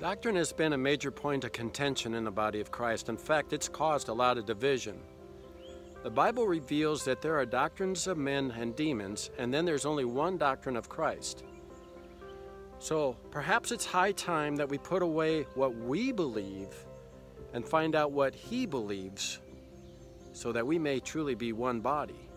Doctrine has been a major point of contention in the body of Christ. In fact, it's caused a lot of division. The Bible reveals that there are doctrines of men and demons, and then there's only one doctrine of Christ. So perhaps it's high time that we put away what we believe and find out what He believes, so that we may truly be one body.